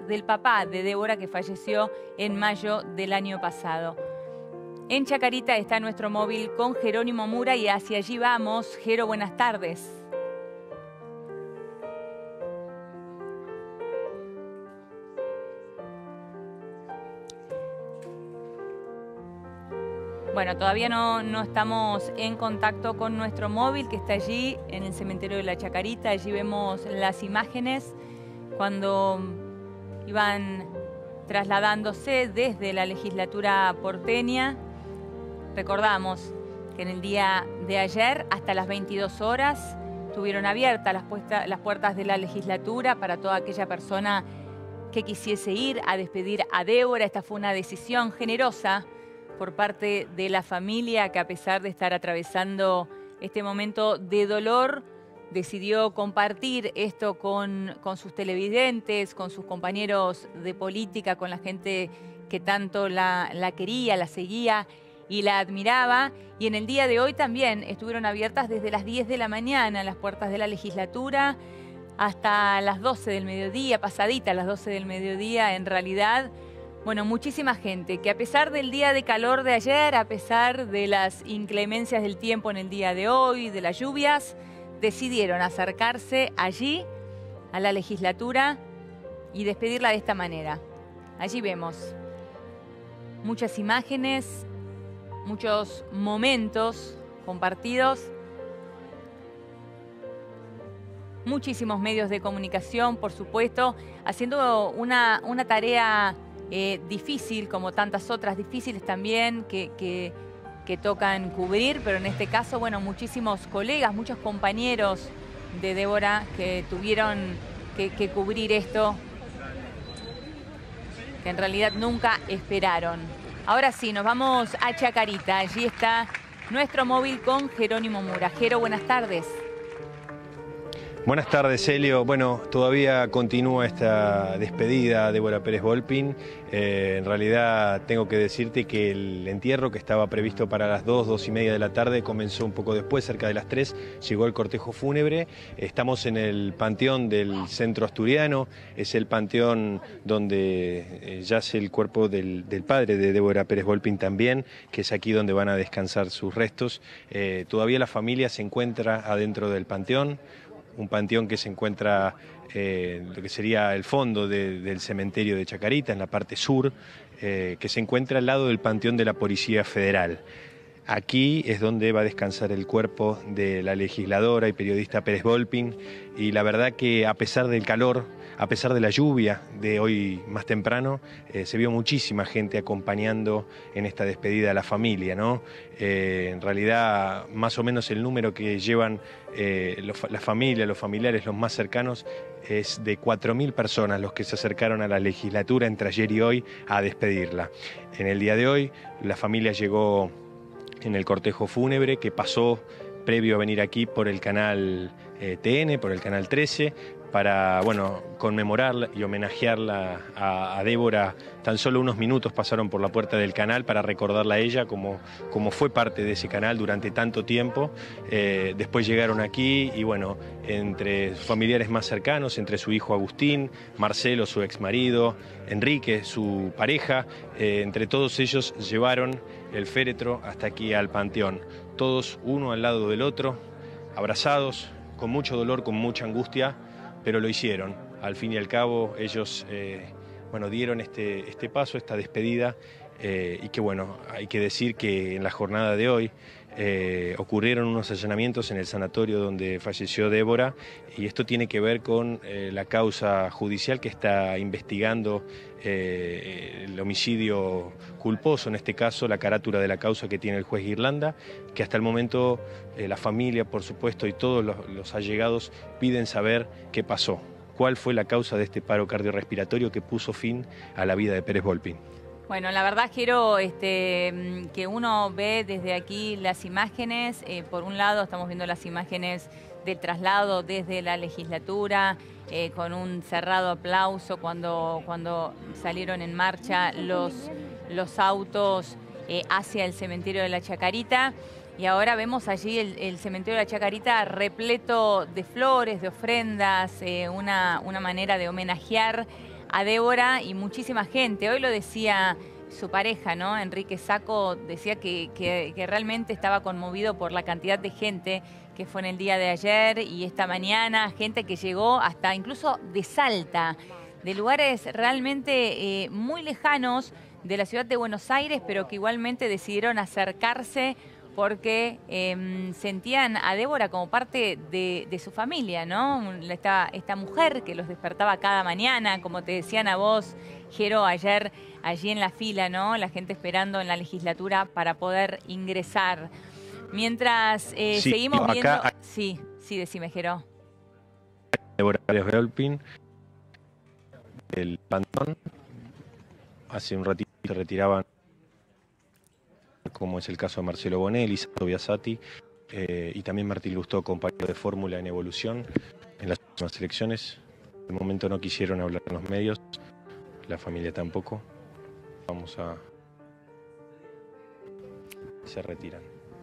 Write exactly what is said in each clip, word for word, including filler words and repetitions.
del papá de Débora, que falleció en mayo del año pasado. En Chacarita está nuestro móvil con Jerónimo Mura y hacia allí vamos. Jero, buenas tardes. Bueno, todavía no, no estamos en contacto con nuestro móvil que está allí en el cementerio de la Chacarita. Allí vemos las imágenes cuando iban trasladándose desde la legislatura porteña. Recordamos que en el día de ayer, hasta las veintidós horas, estuvieron abiertas las, puesta, las puertas de la legislatura para toda aquella persona que quisiese ir a despedir a Débora. Esta fue una decisión generosa por parte de la familia, que a pesar de estar atravesando este momento de dolor, decidió compartir esto con, con sus televidentes, con sus compañeros de política, con la gente que tanto la, la quería, la seguía y la admiraba. Y en el día de hoy también estuvieron abiertas desde las diez de la mañana las puertas de la legislatura hasta las doce del mediodía, pasadita las doce del mediodía en realidad. Bueno, muchísima gente que a pesar del día de calor de ayer, a pesar de las inclemencias del tiempo en el día de hoy, de las lluvias, decidieron acercarse allí a la legislatura y despedirla de esta manera. Allí vemos muchas imágenes, muchos momentos compartidos, muchísimos medios de comunicación, por supuesto, haciendo una, una tarea Eh, difícil, como tantas otras difíciles también que, que, que tocan cubrir, pero en este caso, bueno, muchísimos colegas, muchos compañeros de Débora que tuvieron que, que cubrir esto, que en realidad nunca esperaron. Ahora sí, nos vamos a Chacarita. Allí está nuestro móvil con Jerónimo Mura. Jero, buenas tardes. Buenas tardes, Helio. Bueno, todavía continúa esta despedida de Débora Pérez Volpin. Eh, en realidad tengo que decirte que el entierro, que estaba previsto para las dos, dos y media de la tarde, comenzó un poco después, cerca de las tres, llegó el cortejo fúnebre. Estamos en el panteón del centro asturiano, es el panteón donde yace el cuerpo del, del padre de Débora Pérez Volpin también, que es aquí donde van a descansar sus restos. Eh, todavía la familia se encuentra adentro del panteón, un panteón que se encuentra eh, lo que sería el fondo de, del cementerio de Chacarita, en la parte sur, eh, que se encuentra al lado del panteón de la Policía Federal. Aquí es donde va a descansar el cuerpo de la legisladora y periodista Pérez Volpin, y la verdad que a pesar del calor, a pesar de la lluvia de hoy más temprano, eh, se vio muchísima gente acompañando en esta despedida a la familia, ¿no? Eh, en realidad, más o menos el número que llevan eh, los, la familia, los familiares, los más cercanos, es de cuatro mil personas los que se acercaron a la legislatura entre ayer y hoy a despedirla. En el día de hoy, la familia llegó en el cortejo fúnebre que pasó previo a venir aquí por el canal eh, T N, por el canal trece, para, bueno, conmemorarla y homenajearla a, a Débora. Tan solo unos minutos pasaron por la puerta del canal para recordarla a ella como, como fue parte de ese canal durante tanto tiempo. Eh, después llegaron aquí y, bueno, entre sus familiares más cercanos, entre su hijo Agustín, Marcelo, su exmarido, Enrique, su pareja, eh, entre todos ellos llevaron el féretro hasta aquí al panteón. Todos uno al lado del otro, abrazados, con mucho dolor, con mucha angustia, pero lo hicieron. Al fin y al cabo, ellos eh, bueno, dieron este, este paso, esta despedida, eh, y que, bueno, hay que decir que en la jornada de hoy eh, ocurrieron unos allanamientos en el sanatorio donde falleció Débora, y esto tiene que ver con eh, la causa judicial que está investigando eh, el homicidio culposo, en este caso la carátula de la causa que tiene el juez Irlanda, que hasta el momento eh, la familia, por supuesto, y todos los, los allegados piden saber qué pasó, cuál fue la causa de este paro cardiorrespiratorio que puso fin a la vida de Pérez Volpin. Bueno, la verdad, Jero, este, que uno ve desde aquí las imágenes. Eh, por un lado, estamos viendo las imágenes del traslado desde la legislatura, eh, con un cerrado aplauso cuando, cuando salieron en marcha los, los autos eh, hacia el cementerio de la Chacarita. Y ahora vemos allí el, el cementerio de la Chacarita repleto de flores, de ofrendas, eh, una, una manera de homenajear a Débora y muchísima gente. Hoy lo decía su pareja, ¿no? Enrique Sacco decía que, que, que realmente estaba conmovido por la cantidad de gente que fue en el día de ayer y esta mañana, gente que llegó hasta incluso de Salta, de lugares realmente eh, muy lejanos de la ciudad de Buenos Aires, pero que igualmente decidieron acercarse porque eh, sentían a Débora como parte de, de su familia, ¿no? Esta, esta mujer que los despertaba cada mañana, como te decían a vos, Jero, ayer allí en la fila, ¿no? La gente esperando en la legislatura para poder ingresar. Mientras eh, sí, seguimos acá viendo... Hay... Sí, sí, decime, Jero. Débora Volpin, el plantón, hace un ratito se retiraban, como es el caso de Marcelo Bonelli, Sato Biasati, eh, y también Martín Lustó, compañero de fórmula en Evolución en las últimas elecciones. De momento no quisieron hablar en los medios, la familia tampoco. Vamos a... se retiran.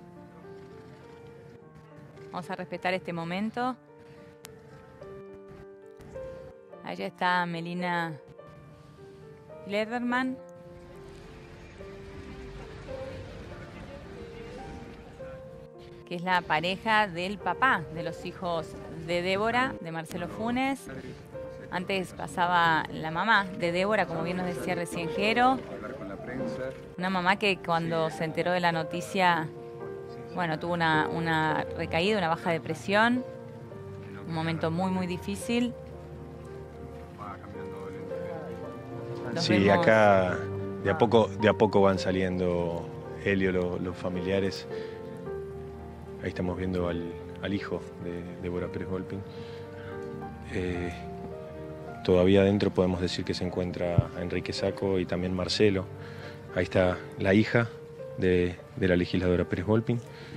Vamos a respetar este momento. Allá está Melina Lederman. Que es la pareja del papá de los hijos de Débora, de Marcelo Funes. Antes pasaba la mamá de Débora, como bien nos decía recién Jero. Una mamá que cuando se enteró de la noticia, bueno, tuvo una, una recaída, una baja de presión. Un momento muy, muy difícil. Los sí, vemos... acá de a poco, de a poco van saliendo Helio, lo, los familiares. Ahí estamos viendo al, al hijo de Débora Pérez Volpin. Eh, todavía adentro podemos decir que se encuentra Enrique Sacco y también Marcelo. Ahí está la hija de, de la legisladora Pérez Volpin.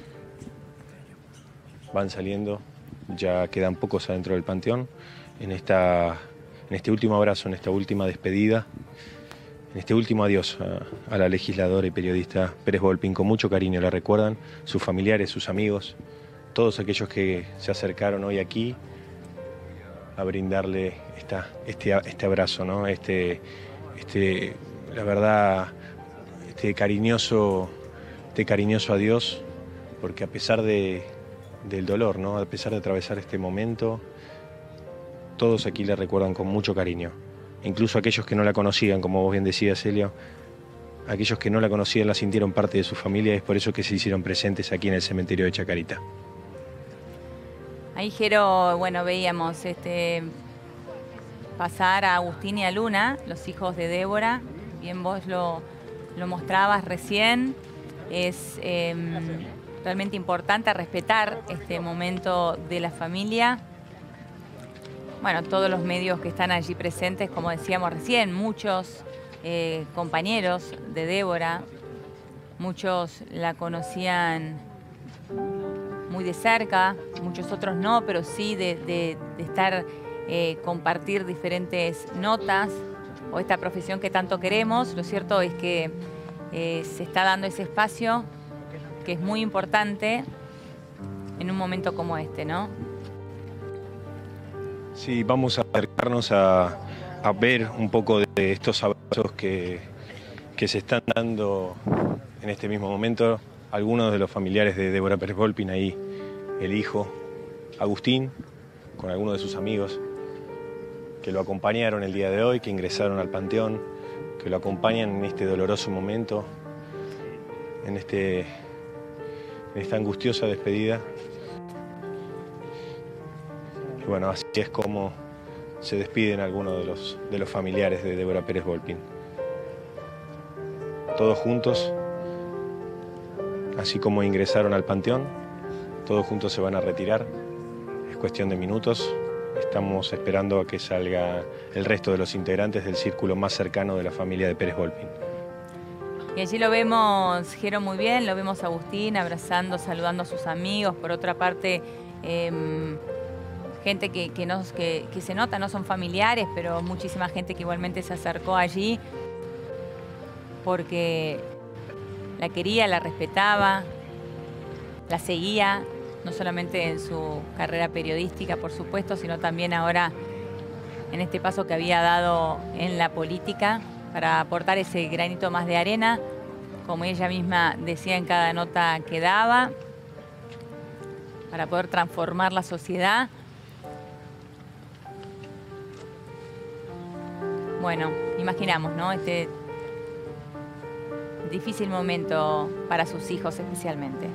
Van saliendo, ya quedan pocos adentro del panteón. En, esta, en este último abrazo, en esta última despedida, en este último adiós a, a la legisladora y periodista Pérez Volpin, con mucho cariño la recuerdan sus familiares, sus amigos, todos aquellos que se acercaron hoy aquí a brindarle esta, este, este abrazo, ¿no? Este, este, la verdad, este cariñoso, este cariñoso adiós, porque a pesar de, del dolor, ¿no? A pesar de atravesar este momento, todos aquí la recuerdan con mucho cariño. Incluso aquellos que no la conocían, como vos bien decías, Helio, aquellos que no la conocían la sintieron parte de su familia y es por eso que se hicieron presentes aquí en el cementerio de Chacarita. Ahí, Jero, bueno, veíamos este, pasar a Agustín y a Luna, los hijos de Débora. Bien vos lo, lo mostrabas recién. Es eh, realmente importante respetar este momento de la familia. Bueno, todos los medios que están allí presentes, como decíamos recién, muchos eh, compañeros de Débora, muchos la conocían muy de cerca, muchos otros no, pero sí de, de, de estar, eh, compartir diferentes notas o esta profesión que tanto queremos. Lo cierto es que eh, se está dando ese espacio que es muy importante en un momento como este, ¿no? Sí, vamos a acercarnos a, a ver un poco de estos abrazos que, que se están dando en este mismo momento. Algunos de los familiares de Débora Pérez Volpin, ahí el hijo, Agustín, con algunos de sus amigos que lo acompañaron el día de hoy, que ingresaron al panteón, que lo acompañan en este doloroso momento, en, este, en esta angustiosa despedida. Y bueno, así es como se despiden algunos de los, de los familiares de Débora Pérez Volpin. Todos juntos, así como ingresaron al panteón, todos juntos se van a retirar. Es cuestión de minutos. Estamos esperando a que salga el resto de los integrantes del círculo más cercano de la familia de Pérez Volpin. Y allí lo vemos, Jero, muy bien, lo vemos a Agustín abrazando, saludando a sus amigos. Por otra parte, eh, gente que, que, nos, que, que se nota, no son familiares, pero muchísima gente que igualmente se acercó allí porque la quería, la respetaba, la seguía, no solamente en su carrera periodística, por supuesto, sino también ahora en este paso que había dado en la política para aportar ese granito más de arena, como ella misma decía en cada nota que daba, para poder transformar la sociedad. Bueno, imaginamos, ¿no? Este difícil momento para sus hijos especialmente.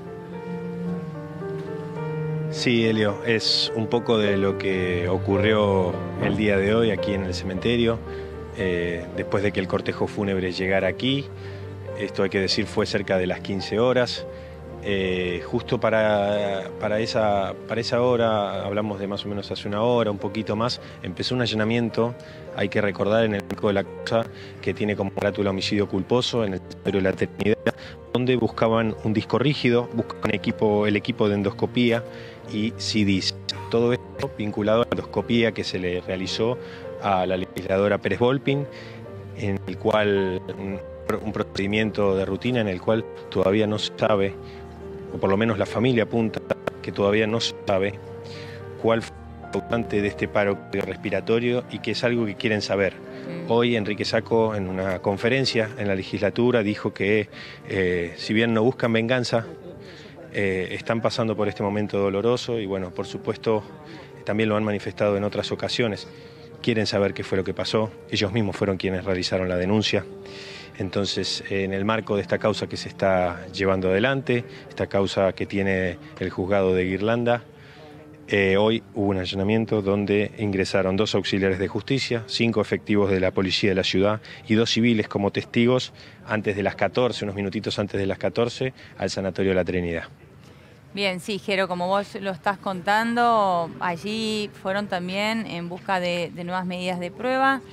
Sí, Elio, es un poco de lo que ocurrió el día de hoy aquí en el cementerio, eh, después de que el cortejo fúnebre llegara aquí. Esto hay que decir fue cerca de las quince horas. Eh, justo para, para, esa, para esa hora, hablamos de más o menos hace una hora, un poquito más, empezó un allanamiento, hay que recordar, en el marco de la causa que tiene como carátula homicidio culposo en el cementerio de la Trinidad, donde buscaban un disco rígido, buscaban equipo, el equipo de endoscopía y C Ds. Todo esto vinculado a la endoscopía que se le realizó a la legisladora Pérez Volpin, en el cual un, un procedimiento de rutina en el cual todavía no se sabe, o por lo menos la familia apunta que todavía no se sabe cuál fue el causante de este paro respiratorio y que es algo que quieren saber. Hoy Enrique Sacco, en una conferencia en la legislatura, dijo que eh, si bien no buscan venganza, eh, están pasando por este momento doloroso y bueno, por supuesto, también lo han manifestado en otras ocasiones. Quieren saber qué fue lo que pasó, ellos mismos fueron quienes realizaron la denuncia. Entonces, en el marco de esta causa que se está llevando adelante, esta causa que tiene el juzgado de Guirlanda, eh, hoy hubo un allanamiento donde ingresaron dos auxiliares de justicia, cinco efectivos de la policía de la ciudad y dos civiles como testigos antes de las catorce, unos minutitos antes de las catorce, al Sanatorio de la Trinidad. Bien, sí, Jero, como vos lo estás contando, allí fueron también en busca de, de nuevas medidas de prueba.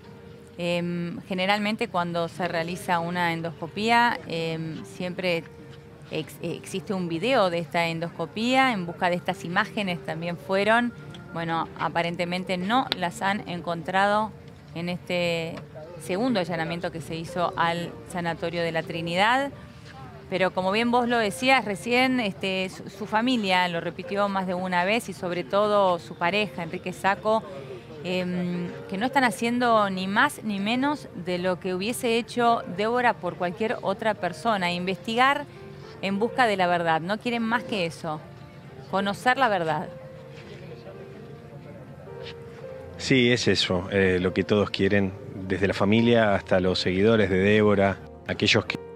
Eh, generalmente cuando se realiza una endoscopía eh, siempre ex, existe un video de esta endoscopía, en busca de estas imágenes también fueron. Bueno, aparentemente no las han encontrado en este segundo allanamiento que se hizo al Sanatorio de la Trinidad. Pero como bien vos lo decías recién, este, su, su familia lo repitió más de una vez y sobre todo su pareja, Enrique Sacco, eh, que no están haciendo ni más ni menos de lo que hubiese hecho Débora por cualquier otra persona, investigar en busca de la verdad. No quieren más que eso, conocer la verdad. Sí, es eso, eh, lo que todos quieren, desde la familia hasta los seguidores de Débora, aquellos que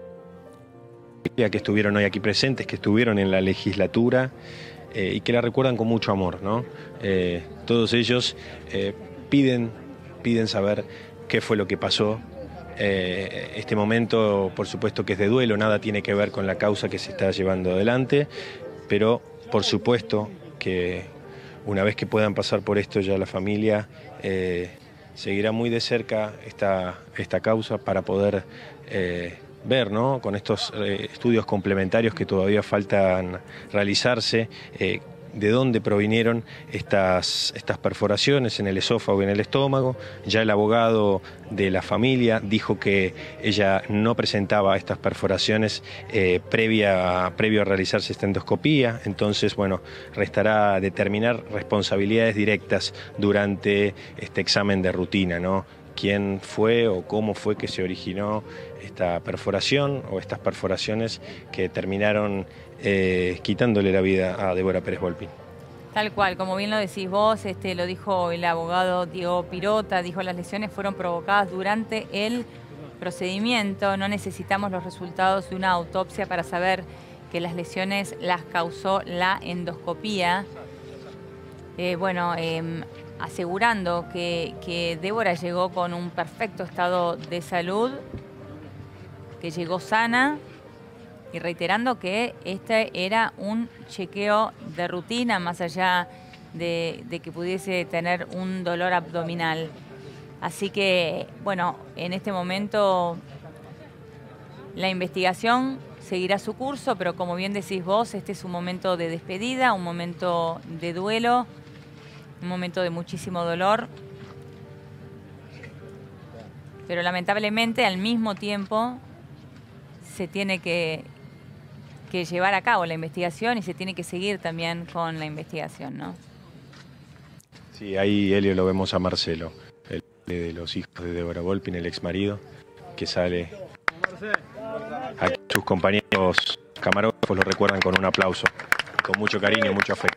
que estuvieron hoy aquí presentes, que estuvieron en la legislatura eh, y que la recuerdan con mucho amor, ¿no? Eh, todos ellos eh, piden, piden saber qué fue lo que pasó. Eh, este momento, por supuesto que es de duelo, nada tiene que ver con la causa que se está llevando adelante, pero por supuesto que una vez que puedan pasar por esto ya la familia eh, seguirá muy de cerca esta, esta causa para poder eh, ver, ¿no?, con estos eh, estudios complementarios que todavía faltan realizarse, eh, de dónde provinieron estas, estas perforaciones en el esófago y en el estómago. Ya el abogado de la familia dijo que ella no presentaba estas perforaciones eh, previa, previo a realizarse esta endoscopía, entonces, bueno, restará determinar responsabilidades directas durante este examen de rutina, ¿no? Quién fue o cómo fue que se originó esta perforación o estas perforaciones que terminaron eh, quitándole la vida a Débora Pérez Volpin. Tal cual, como bien lo decís vos, este, lo dijo el abogado Diego Pirota, dijo las lesiones fueron provocadas durante el procedimiento, no necesitamos los resultados de una autopsia para saber que las lesiones las causó la endoscopía. Eh, bueno, eh, asegurando que, que Débora llegó con un perfecto estado de salud, que llegó sana y reiterando que este era un chequeo de rutina más allá de, de que pudiese tener un dolor abdominal. Así que, bueno, en este momento la investigación seguirá su curso, pero como bien decís vos, este es un momento de despedida, un momento de duelo, un momento de muchísimo dolor, pero lamentablemente al mismo tiempo se tiene que, que llevar a cabo la investigación y se tiene que seguir también con la investigación, ¿no? Sí, ahí, Helio, lo vemos a Marcelo, el de los hijos de Débora Volpin, el ex marido, que sale. Aquí sus compañeros camarógrafos lo recuerdan con un aplauso, con mucho cariño, mucho afecto.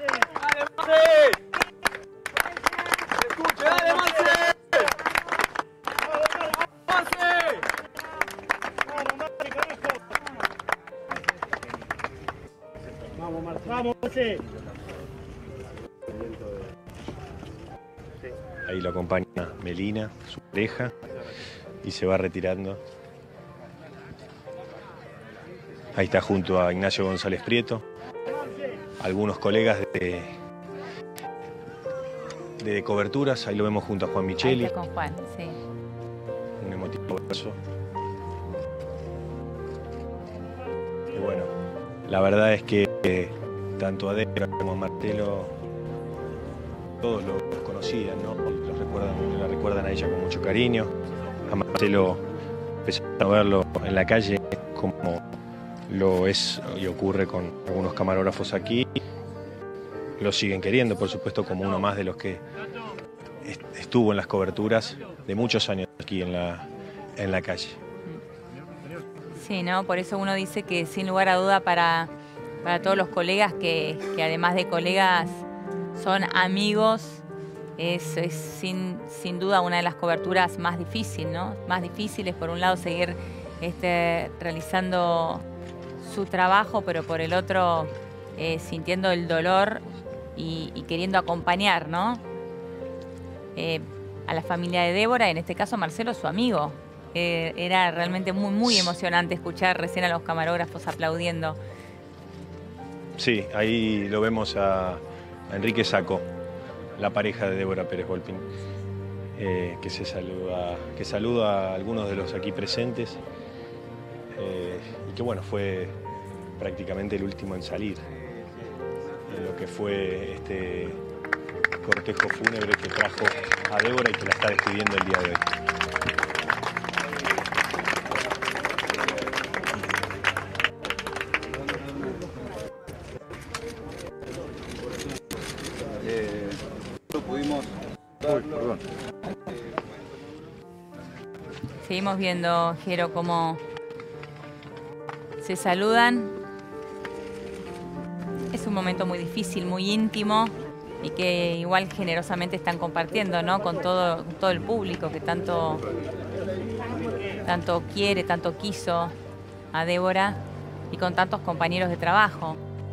Ahí lo acompaña Melina, su pareja, y se va retirando. Ahí está junto a Ignacio González Prieto, algunos colegas de, de coberturas. Ahí lo vemos junto a Juan Micheli. Ahí está con Juan, sí. Un emotivo abrazo. Y bueno, la verdad es que eh, tanto a Débora como a Marcelo, todos los conocían, ¿no? Los recuerdan, la recuerdan a ella con mucho cariño. A Marcelo empezaron a verlo en la calle como lo es y ocurre con algunos camarógrafos aquí. Lo siguen queriendo, por supuesto, como uno más de los que estuvo en las coberturas de muchos años aquí en la, en la calle. Sí, ¿no? Por eso uno dice que sin lugar a duda para, para todos los colegas que, que además de colegas son amigos, es, es sin, sin duda una de las coberturas más difíciles, ¿no? Más difíciles, por un lado, seguir este, realizando su trabajo, pero por el otro, eh, sintiendo el dolor y, y queriendo acompañar, ¿no? Eh, a la familia de Débora, en este caso Marcelo, su amigo. Eh, era realmente muy, muy emocionante escuchar recién a los camarógrafos aplaudiendo. Sí, ahí lo vemos a, a Enrique Sacco, la pareja de Débora Pérez Volpin, eh, que, se saluda, que saluda a algunos de los aquí presentes eh, y que bueno, fue prácticamente el último en salir en lo que fue este cortejo fúnebre que trajo a Débora y que la está despidiendo el día de hoy. Eh, no pudimos... Uy, perdón. Seguimos viendo, Jero, cómo se saludan. Es un momento muy difícil, muy íntimo y que igual generosamente están compartiendo, ¿no? Con todo, todo el público que tanto, tanto quiere, tanto quiso a Débora y con tantos compañeros de trabajo.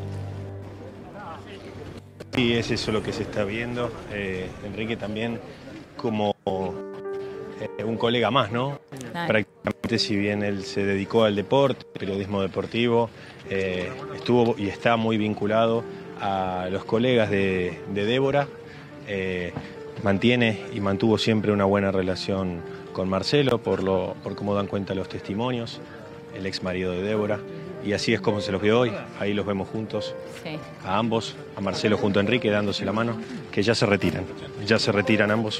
Sí, es eso lo que se está viendo. Eh, Enrique también como eh, un colega más, ¿no? Ay. Prácticamente, si bien él se dedicó al deporte, periodismo deportivo, eh, estuvo y está muy vinculado a los colegas de, de Débora. Eh, mantiene y mantuvo siempre una buena relación con Marcelo, por, lo, por cómo dan cuenta los testimonios, el ex marido de Débora. Y así es como se los vio hoy, ahí los vemos juntos, Sí. a ambos, a Marcelo junto a Enrique dándose la mano, que ya se retiran, ya se retiran ambos.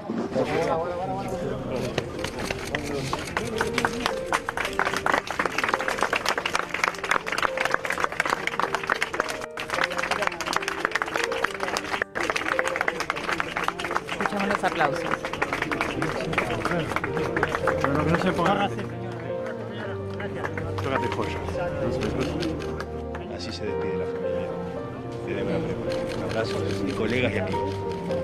Escuchamos los aplausos. Así se despide la familia de Débora Pérez. Un abrazo de colegas y amigos.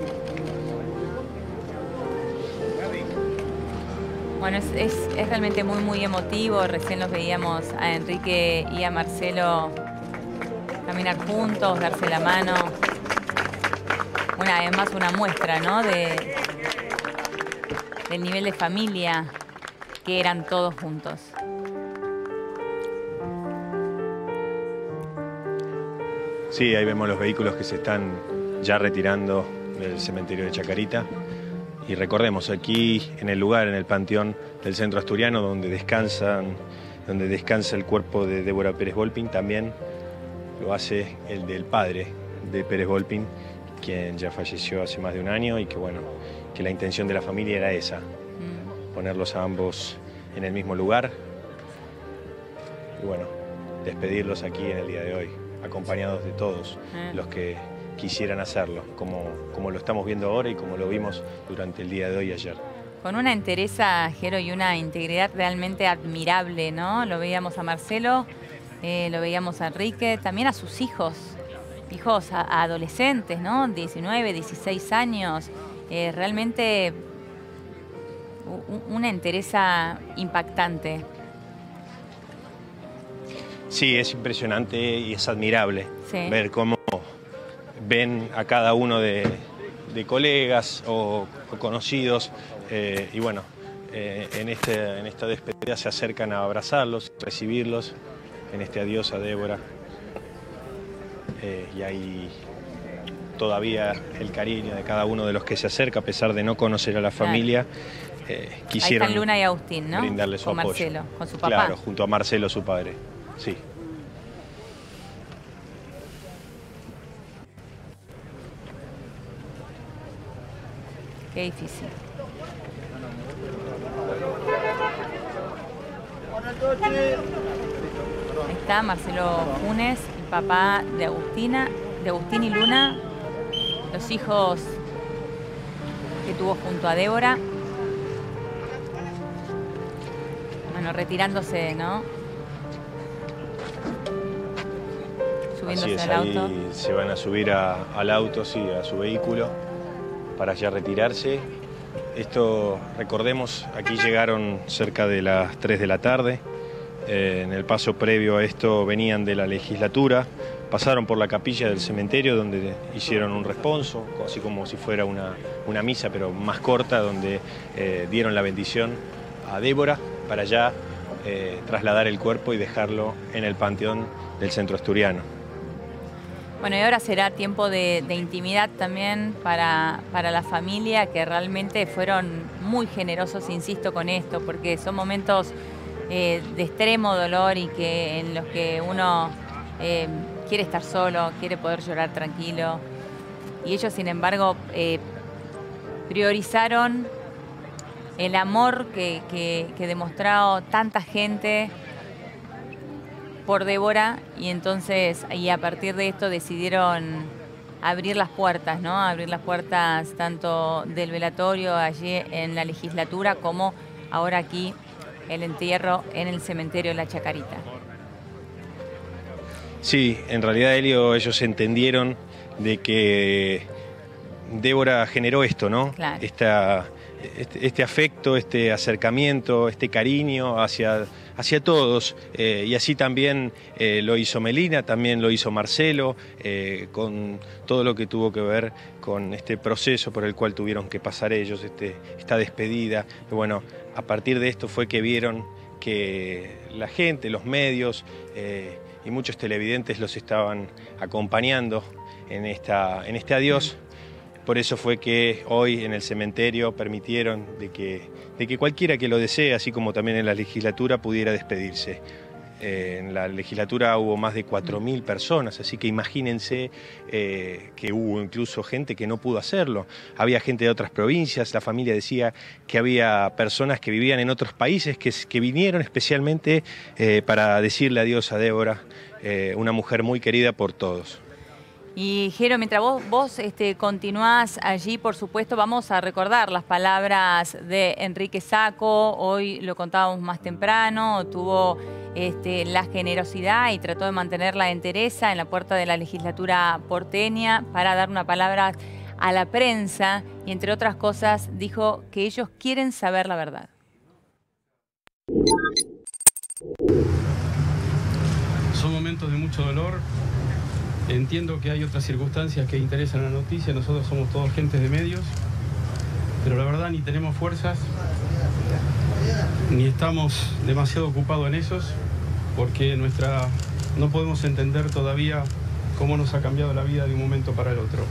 Bueno, es, es, es realmente muy, muy emotivo. Recién los veíamos a Enrique y a Marcelo caminar juntos, darse la mano. Una, además una muestra, ¿no? De, del nivel de familia que eran todos juntos. Sí, ahí vemos los vehículos que se están ya retirando del cementerio de Chacarita. Y recordemos, aquí en el lugar, en el panteón del centro asturiano, donde descansan, donde descansa el cuerpo de Débora Pérez Volpin, también lo hace el del padre de Pérez Volpin, quien ya falleció hace más de un año y que bueno, que la intención de la familia era esa, mm. ponerlos a ambos en el mismo lugar y bueno, despedirlos aquí en el día de hoy, acompañados de todos mm. los que quisieran hacerlo, como, como lo estamos viendo ahora y como lo vimos durante el día de hoy y ayer. Con una entereza, Jero, y una integridad realmente admirable, ¿no? Lo veíamos a Marcelo, eh, lo veíamos a Enrique, también a sus hijos, hijos a, a adolescentes, ¿no? diecinueve, dieciséis años, eh, realmente una entereza impactante. Sí, es impresionante y es admirable sí. ver cómo ven a cada uno de, de colegas o, o conocidos eh, y bueno, eh, en, este, en esta despedida se acercan a abrazarlos, recibirlos en este adiós a Débora. Eh, y hay todavía el cariño de cada uno de los que se acerca, a pesar de no conocer a la familia. Eh, quisieron Ahí están Luna y Agustín, ¿no? Brindarle su con apoyo. Marcelo, con su papá. Claro, junto a Marcelo, su padre. Sí. Qué difícil. Ahí está Marcelo Funes, el papá de Agustina, de Agustín y Luna, los hijos que tuvo junto a Débora. Bueno, retirándose, ¿no? Subiéndose Así es, al auto. ahí se van a subir a, al auto, sí, a su vehículo, para ya retirarse. Esto, recordemos, aquí llegaron cerca de las tres de la tarde. Eh, en el paso previo a esto venían de la legislatura, pasaron por la capilla del cementerio donde hicieron un responso, así como si fuera una, una misa, pero más corta, donde eh, dieron la bendición a Débora para ya eh, trasladar el cuerpo y dejarlo en el panteón del centro asturiano. Bueno, y ahora será tiempo de, de intimidad también para, para la familia, que realmente fueron muy generosos, insisto, con esto, porque son momentos eh, de extremo dolor y que en los que uno eh, quiere estar solo, quiere poder llorar tranquilo. Y ellos, sin embargo, eh, priorizaron el amor que, que, que demostró tanta gente por Débora, y entonces y a partir de esto decidieron abrir las puertas, ¿no? Abrir las puertas tanto del velatorio allí en la legislatura como ahora aquí el entierro en el cementerio de la Chacarita. Sí, en realidad, Elio, ellos entendieron de que Débora generó esto, ¿no? Claro. Esta, este, este afecto, este acercamiento, este cariño hacia, hacia todos. Eh, y así también eh, lo hizo Melina, también lo hizo Marcelo, eh, con todo lo que tuvo que ver con este proceso por el cual tuvieron que pasar ellos, este, esta despedida. Y bueno, a partir de esto fue que vieron que la gente, los medios eh, y muchos televidentes los estaban acompañando en, esta, en este adiós. Por eso fue que hoy en el cementerio permitieron de que, de que cualquiera que lo desee, así como también en la legislatura, pudiera despedirse. Eh, en la legislatura hubo más de cuatro mil personas, así que imagínense eh, que hubo incluso gente que no pudo hacerlo. Había gente de otras provincias, la familia decía que había personas que vivían en otros países que, que vinieron especialmente eh, para decirle adiós a Débora, eh, una mujer muy querida por todos. Y Jero, mientras vos, vos este, continuás allí, por supuesto, vamos a recordar las palabras de Enrique Sacco. Hoy lo contábamos más temprano, tuvo este, la generosidad y trató de mantener la entereza en la puerta de la legislatura porteña para dar una palabra a la prensa y, entre otras cosas, dijo que ellos quieren saber la verdad. Son momentos de mucho dolor. Entiendo que hay otras circunstancias que interesan la noticia, nosotros somos todos gentes de medios, pero la verdad ni tenemos fuerzas, ni estamos demasiado ocupados en esos, porque nuestra, no podemos entender todavía cómo nos ha cambiado la vida de un momento para el otro.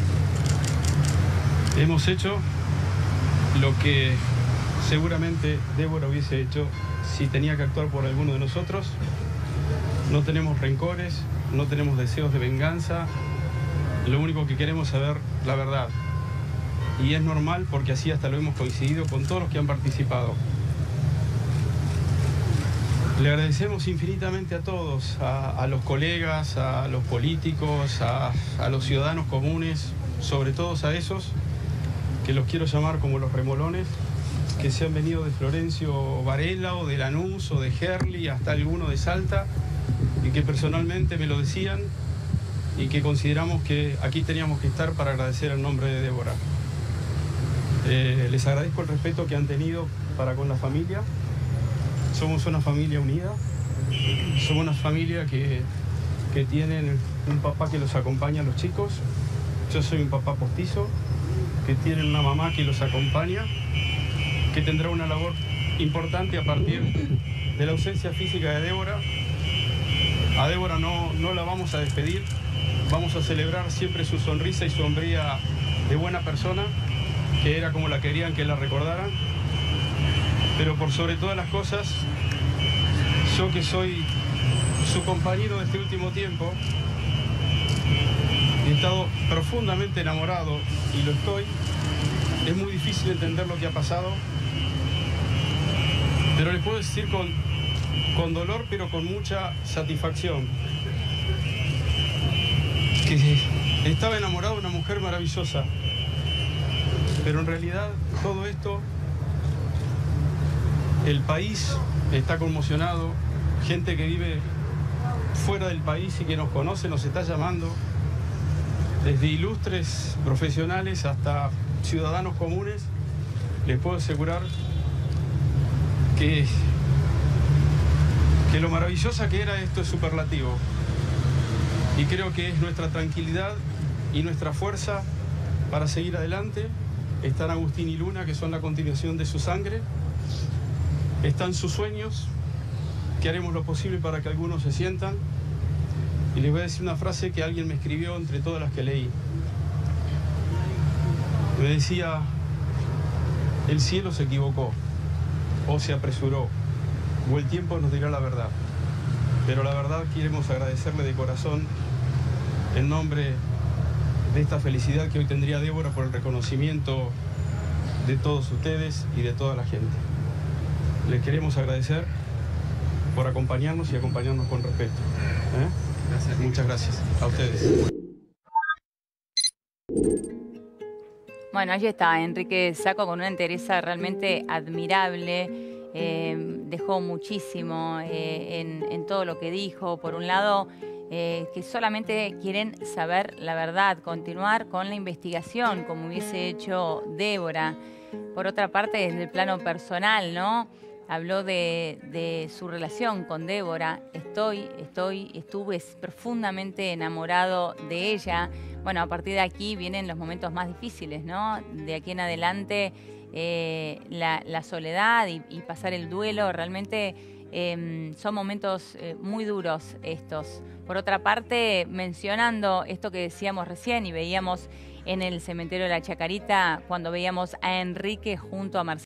Hemos hecho lo que seguramente Débora hubiese hecho si tenía que actuar por alguno de nosotros. No tenemos rencores, no tenemos deseos de venganza, lo único que queremos es saber la verdad. Y es normal porque así hasta lo hemos coincidido con todos los que han participado. Le agradecemos infinitamente a todos, a, a los colegas, a los políticos, a, a los ciudadanos comunes, sobre todo a esos, que los quiero llamar como los remolones, que se han venido de Florencio Varela o de Lanús o de Gerli hasta alguno de Salta, y que personalmente me lo decían y que consideramos que aquí teníamos que estar para agradecer el nombre de Débora. Eh, les agradezco el respeto que han tenido para con la familia. Somos una familia unida, somos una familia que, que tienen un papá que los acompaña a los chicos. Yo soy un papá postizo, que tienen una mamá que los acompaña, que tendrá una labor importante a partir de la ausencia física de Débora. A Débora no, no la vamos a despedir, vamos a celebrar siempre su sonrisa y su hombría de buena persona, que era como la querían que la recordaran. Pero por sobre todas las cosas, yo que soy su compañero de este último tiempo, he estado profundamente enamorado, y lo estoy. Es muy difícil entender lo que ha pasado, pero les puedo decir con, con dolor, pero con mucha satisfacción, que estaba enamorado de una mujer maravillosa, pero en realidad todo esto, el país está conmocionado, gente que vive fuera del país y que nos conoce nos está llamando, desde ilustres profesionales hasta ciudadanos comunes. Les puedo asegurar que, que lo maravillosa que era esto es superlativo, y creo que es nuestra tranquilidad y nuestra fuerza para seguir adelante. Están Agustín y Luna, que son la continuación de su sangre. Están sus sueños, que haremos lo posible para que algunos se sientan. Y les voy a decir una frase que alguien me escribió entre todas las que leí. Me decía: el cielo se equivocó, o se apresuró, o el tiempo nos dirá la verdad. Pero la verdad queremos agradecerle de corazón, en nombre de esta felicidad que hoy tendría Débora, por el reconocimiento de todos ustedes y de toda la gente. Les queremos agradecer por acompañarnos y acompañarnos con respeto. ¿Eh? Gracias. Muchas gracias a ustedes. Bueno, allí está Enrique Sacco con una entereza realmente admirable. Eh, dejó muchísimo eh, en, en todo lo que dijo. Por un lado, eh, que solamente quieren saber la verdad, continuar con la investigación como hubiese hecho Débora. Por otra parte, desde el plano personal, ¿no? Habló de, de su relación con Débora. Estoy, estoy, estuve profundamente enamorado de ella. Bueno, a partir de aquí vienen los momentos más difíciles, ¿no? De aquí en adelante, eh, la, la soledad y, y pasar el duelo, realmente eh, son momentos eh, muy duros estos. Por otra parte, mencionando esto que decíamos recién y veíamos en el cementerio de la Chacarita, cuando veíamos a Enrique junto a Marcelo.